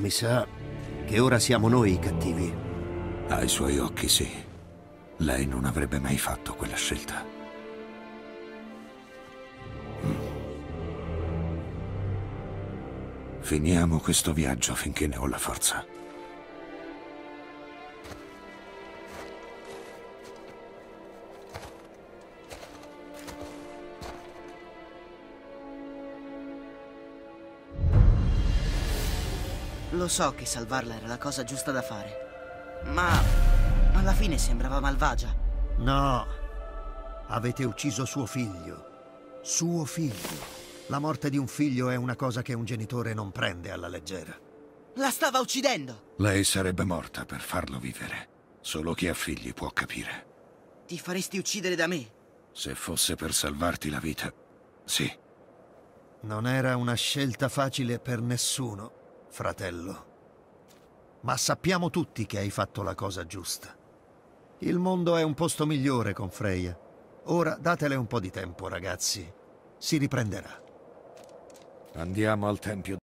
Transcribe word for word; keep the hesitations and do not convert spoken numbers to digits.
Mi sa che ora siamo noi i cattivi. Ai suoi occhi sì. Lei non avrebbe mai fatto quella scelta. Mm. Finiamo questo viaggio finché ne ho la forza. Lo so che salvarla era la cosa giusta da fare, ma alla fine sembrava malvagia. No, avete ucciso suo figlio. Suo figlio. La morte di un figlio è una cosa che un genitore non prende alla leggera. La stava uccidendo! Lei sarebbe morta per farlo vivere. Solo chi ha figli può capire. Ti faresti uccidere da me? Se fosse per salvarti la vita, sì. Non era una scelta facile per nessuno, fratello. Ma sappiamo tutti che hai fatto la cosa giusta. Il mondo è un posto migliore con Freya. Ora datele un po' di tempo, ragazzi. Si riprenderà. Andiamo al tempio.